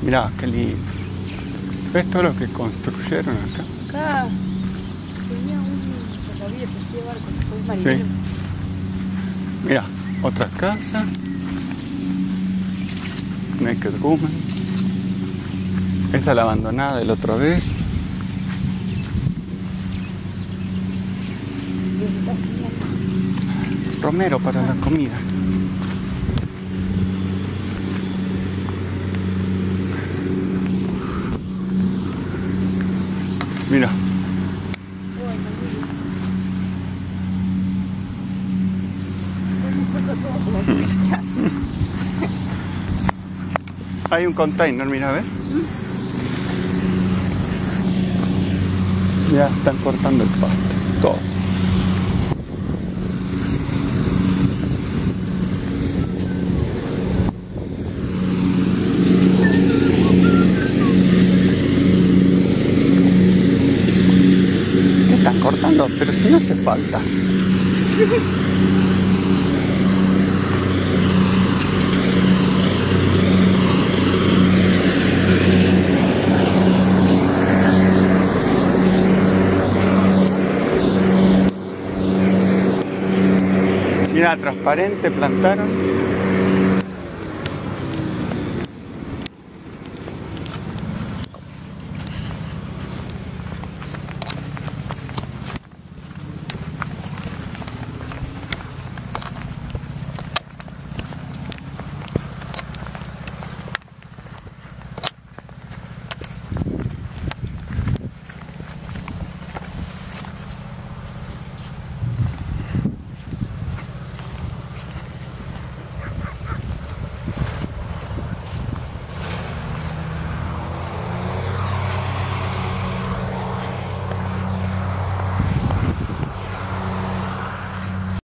Mirá, qué lindo. ¿Ves todo lo que construyeron acá? Acá tenía un salvavidas así de barco, fue un marinero. Sí. Mirá, otra casa. Naked Woman. Esta es la abandonada de la otra vez. Romero para la comida. Mira. Hay un container, mira, ¿ves? Ya están cortando el pasto, todo. ¿Qué están cortando? Pero si no hace falta. Mira, transparente plantaron.